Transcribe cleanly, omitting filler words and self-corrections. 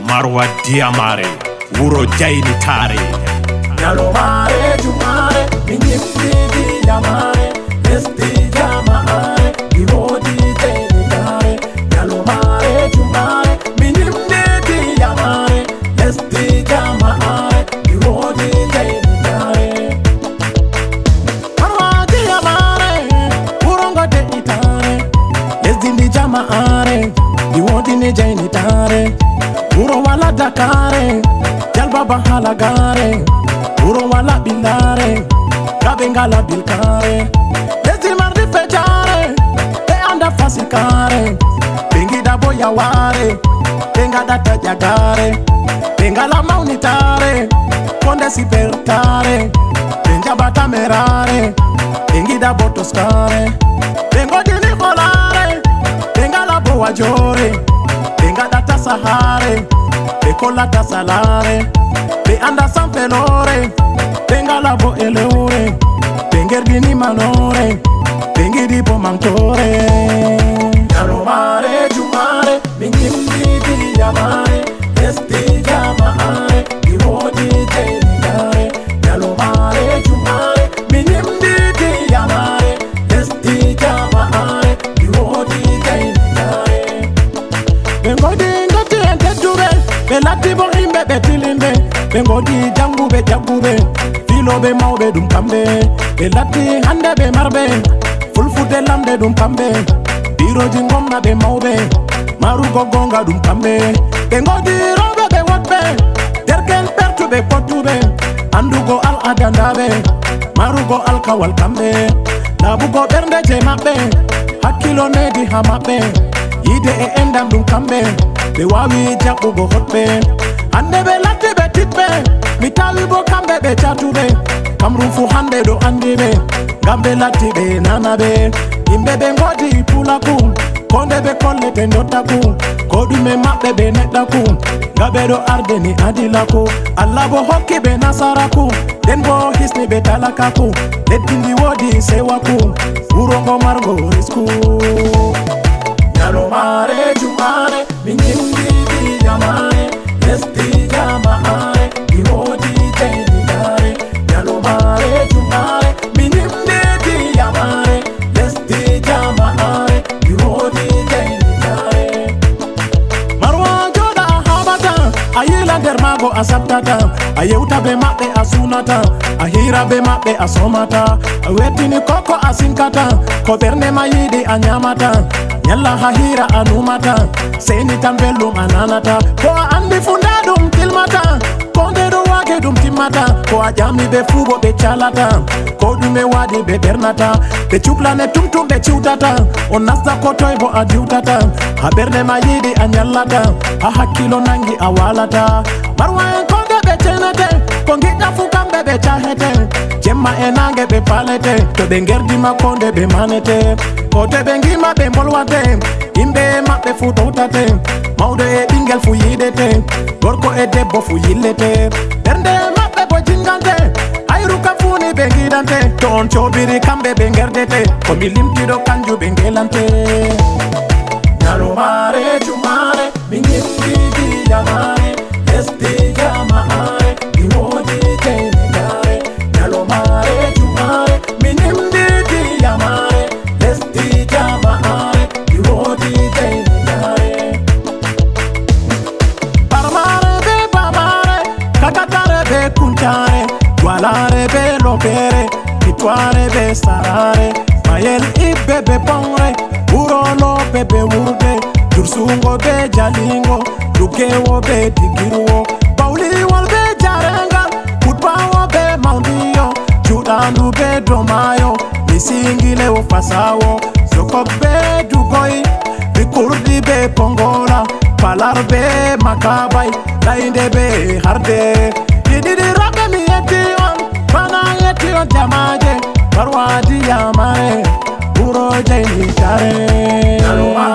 Marwa Diamare, Wuro Jaini Tare. Nyalomare Jumare, Minyimdi Diamare, Esti Jamare, Divodi Jaini Tare. Nyalomare Jumare, Minyimdi Diamare, Esti Jamare, Divodi Jaini Tare. Marwa Diamare, Wurongo Jaini Tare, Esti Jamare, Divodi Jaini Tare. Wuro wala Dakare, Jalbaba halagare, Wuro wala bilare, Kabengala bilkare. Lezi mardi fejare, te anda fasikare, Bengida boya ware, Bengada tajagare, Bengala maunitare, Konde si pertare, Benjabata merare, Bengida botoskare, Bengodini volare, Bengala boa jore, Bengada tasahare, Bekola tasalare, Be anda sanfelore, Bengala bo eleure, Bengerdini manore, Bengidi bo mantore. Nyalomare Jumare, Minyimdi Diamare, Esti Jamare, Divodi Jaini Tare. Nyalomare Jumare, Minyimdi Diamare, Esti Jamare, Divodi Jaini Tare. Bengodi Belati bo imbe betilimbe, Bengodi jangube jagube, Filo be maube dum kambe, Belati hande be marbe, Fulfute lambe dum kambe, Biro jingomna be maube, Maru gogonga dum kambe, Bengodi robe be watbe, Derkel pertu be potube, Andugo al adandabe, Marugo al kawal kambe, Labugo bernde je mabe, Hakilo nedi hamabe, Yide e endam dum kambe, Be wawi jabu go hotbe, hande be latte be titbe, mitawi bo kambe be chatube, kamru fu hande do andibe, gambe latti be nanabe, imbe be ngodi pulaku, konde be kolle te ndotaku, kodu me mabbe be netaku, gabe do ardeni adilaku, Allah bo hokki be nasaraku, den bo hisni be talakaku, letindi wodi sewaku, urongo margo risku. Nyalomare Jumare, Minyimdi Diamare, Esti Jamare, Divodi Jaini Tare. Nyalomare Jumare, Minyimdi Diamare, Esti Jamare, Divodi Jaini Tare. Marwa Joda habata, Ayila dermago asaptata, Ayeuta be mabe asunata, Ahira be mabe asomata, Awetini koko asinkata, Koberne mayidi anyamata, Nyalla hahira anumata, Seni tambelu mananata, Koa andi fundadum kilmata, Konde do wage dum timata, Koa jami be fubo be chalata, Kodu me wadi be bernata, Be chuplane tumtum be chutata, Onasta kotoy bo adiutata, Haberne mayidi anyallata, Ahakilo nangi awalata, Marwa konde be chenete, Kongita fukambe be chahete, Jemma enange be palete, To bengerdi makonde be manete, Kote bengima be molwate, Imbe mabe futoutate, Maude e bingel fu yidete, Gorko e debbo fu yillete, Bernde mabe bo jingante, Ayruka funi bengidante, Ton chobiri kambe bengerdete, Komi limtido kanju bengelante. Nyalomare Jumare, Minyimdi Diamare, Esti Jamare, Divodi Jaini Tare. Nyalomare Jumare, Minyimdi Diamare, Esti Jamare, Divodi Jaini Tare. Parmare be bamare, Kakatare be kuntare, Dwalare be lopere, Kitware be sarare, Mayel ibbe be pongre, Urolo be wurde, Dursungo be jalingo, Lukewo be digiruo, Bauli wal be jarenga, Kutbawo be maundio, Judandu be domayo, Misingile o fasawo, Sokok be dugoi, Rikurdi be pongola, Palar be makabai, Lainde be harde, Didi rabe mi etion, Bana etion jamaje, Marwa Diamare, Wuro Jaini Tare.